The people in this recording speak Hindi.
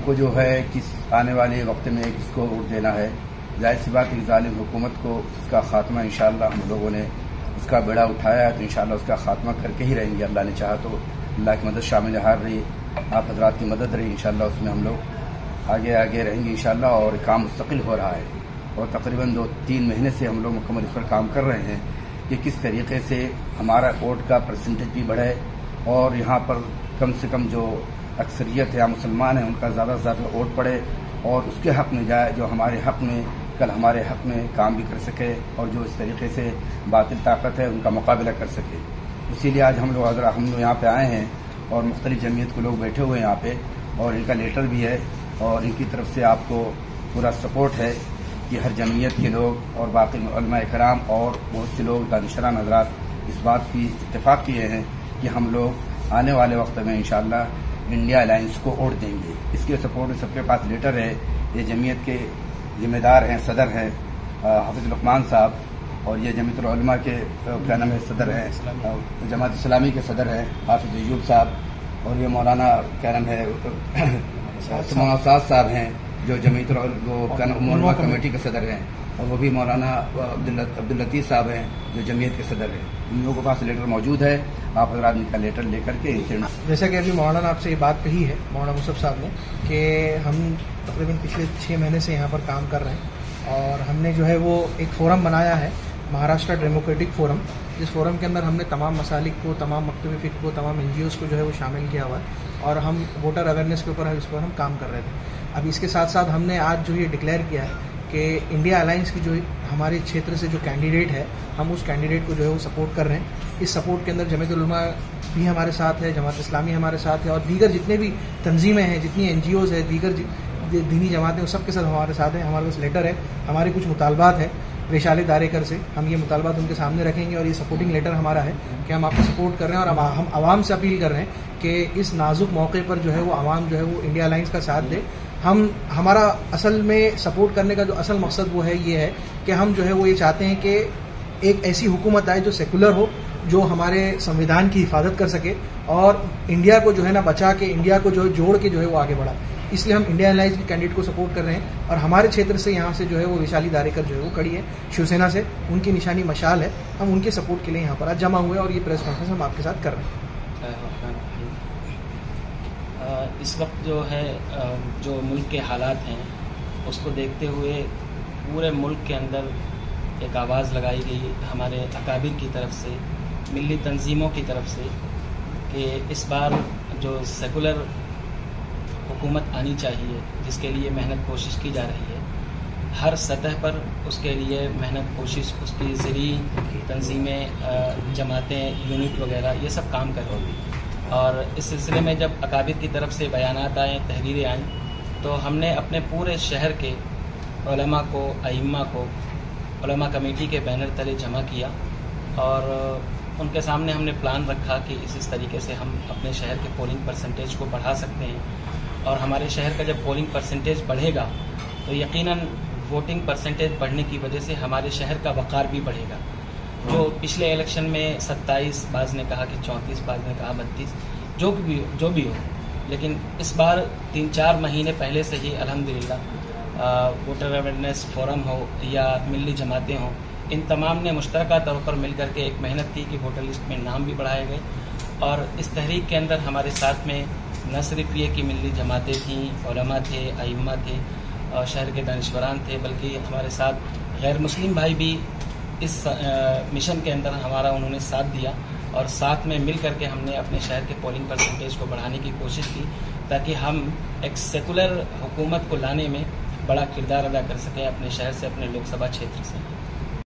हमको जो है किस आने वाले वक्त में किसको वोट देना है। जाहिर सी बात है, जालिम हुकूमत को इसका खात्मा इंशाअल्लाह हम लोगों ने उसका बेड़ा उठाया है, तो इंशाअल्लाह उसका खात्मा करके ही रहेंगे। अल्लाह ने चाहा तो अल्लाह की मदद शामिल हार रही, आप हजरात की मदद रही, इंशाअल्लाह उसमें हम लोग आगे आगे रहेंगे इंशाअल्लाह। और काम मुस्तकिल हो रहा है और तकरीबन 2-3 महीने से हम लोग मुकम्मल इस पर काम कर रहे हैं कि किस तरीके से हमारा वोट का परसेंटेज भी बढ़े और यहाँ पर कम से कम जो अक्सरियत या मुसलमान हैं उनका ज़्यादा से ज़्यादा वोट पड़े और उसके हक़ में जाए, जो हमारे हक़ में कल हमारे हक़ में काम भी कर सके और जो इस तरीके से बातिल ताकत है उनका मुकाबला कर सके। इसीलिए आज हम लोग यहाँ पे आए हैं और मुख्तलिफ जमीयत के लोग बैठे हुए हैं यहाँ पे और इनका लेटर भी है और इनकी तरफ से आपको पूरा सपोर्ट है कि हर जमीयत के लोग और बाकी उलमा कराम और बहुत से लोग दानिशरान हज़रात इस बात की इत्तेफाक किए हैं कि हम लोग आने वाले वक्त में इंशाअल्लाह इंडिया अलायंस को वोट देंगे। इसके सपोर्ट में सबके पास लेटर है। ये जमीयत के जिम्मेदार हैं, सदर हैं हाफिज लुकमान साहब और ये जमीयतुल उलमा के क्या नाम है सदर हैं, जमात इस्लामी के सदर हैं हाफिज अयूब साहब और ये मौलाना क्या नाम है मौलाना साद साहब हैं जो जमीयतुल उलमा कमेटी के सदर हैं और वो भी मौलाना अब्दुल लतीफ़ साहब हैं जो जमीयत के सदर हैं। इन लोगों के पास लेटर मौजूद है, आप हज़रात इनका लेटर लेकर के जैसा कि अभी मौलाना आपसे ये बात कही है मौलाना मुसफ़ साहब ने कि हम तकरीबन पिछले 6 महीने से यहाँ पर काम कर रहे हैं और हमने जो है वो एक फोरम बनाया है, महाराष्ट्र डेमोक्रेटिक फोरम, जिस फोरम के अंदर हमने तमाम मसालिक को, तमाम मकतब फ़िक्र को, तमाम NGOs को जो है वो शामिल किया हुआ है और हम वोटर अवेयरनेस के ऊपर इस पर हम काम कर रहे थे। अब इसके साथ साथ हमने आज जो ये डिक्लेयर किया है कि इंडिया अलायंस की जो हमारे क्षेत्र से जो कैंडिडेट है हम उस कैंडिडेट को जो है वो सपोर्ट कर रहे हैं। इस सपोर्ट के अंदर जमीयतुल उलमा भी हमारे साथ है, जमात इस्लामी हमारे साथ है और दीगर जितने भी तंजीमें हैं, जितनी NGOs है, दीगर दीनी जमातें हैं, सबके साथ हमारे साथ है। हमारे पास लेटर है, हमारे कुछ मुतालबात है रेशाले दारेकर से, हम ये मुतालबात उनके सामने रखेंगे और ये सपोर्टिंग लेटर हमारा है कि हम आपको सपोर्ट कर रहे हैं और हम आवाम से अपील कर रहे हैं कि इस नाजुक मौके पर जो है वो आवाम जो है वो इंडिया अलायंस का साथ दे। हमारा असल में सपोर्ट करने का जो असल मकसद वो है ये है कि हम जो है वो ये चाहते हैं कि एक ऐसी हुकूमत आए जो सेकुलर हो, जो हमारे संविधान की हिफाजत कर सके और इंडिया को जो है ना बचा के, इंडिया को जो जोड़ के जो है वो आगे बढ़ा। इसलिए हम इंडिया अलायंस के कैंडिडेट को सपोर्ट कर रहे हैं और हमारे क्षेत्र से यहाँ से जो है वो वैशाली दारेकर जो है वो खड़ी है शिवसेना से, उनकी निशानी मशाल है। हम उनके सपोर्ट के लिए यहाँ पर आज जमा हुए और ये प्रेस कॉन्फ्रेंस हम आपके साथ कर रहे हैं। इस वक्त जो है जो मुल्क के हालात हैं उसको देखते हुए पूरे मुल्क के अंदर एक आवाज़ लगाई गई हमारे अकाबिर की तरफ से, मिली तंजीमों की तरफ से कि इस बार जो सेकुलर हुकूमत आनी चाहिए, जिसके लिए मेहनत कोशिश की जा रही है हर सतह पर, उसके लिए मेहनत कोशिश उसकी ज़री तंजीमें, जमातें, यूनिट वगैरह ये सब काम कर रही हैं। और इस सिलसिले में जब अकाबिर की तरफ से बयानात आए, तहरीरें आईं, तो हमने अपने पूरे शहर के उलमा को, अइम्मा को उलमा कमेटी के बैनर तले जमा किया और उनके सामने हमने प्लान रखा कि इस तरीके से हम अपने शहर के पोलिंग परसेंटेज को बढ़ा सकते हैं और हमारे शहर का जब पोलिंग परसेंटेज बढ़ेगा तो यकीनन वोटिंग परसेंटेज बढ़ने की वजह से हमारे शहर का वक़ार भी बढ़ेगा। जो पिछले इलेक्शन में 27, बाज़ ने कहा कि 34, बाज़ ने कहा 32, जो भी हो, लेकिन इस बार 3-4 महीने पहले से ही अल्हम्दुलिल्लाह वोटर अवेयरनेस फोरम हो या मिली जमातें हों, इन तमाम ने मुश्तरका तौर पर मिल करके एक मेहनत की कि वोटर लिस्ट में नाम भी बढ़ाए गए और इस तहरीक के अंदर हमारे साथ में न सिर्फ ये कि मिली जमातें थीं, उलमा थे, अइम्मा थे और शहर के दानिशवरान थे, बल्कि हमारे साथ गैर मुस्लिम भाई भी इस मिशन के अंदर हमारा उन्होंने साथ दिया और साथ में मिल करके हमने अपने शहर के पोलिंग परसेंटेज को बढ़ाने की कोशिश की ताकि हम एक सेकुलर हुकूमत को लाने में बड़ा किरदार अदा कर सकें अपने शहर से, अपने लोकसभा क्षेत्र से।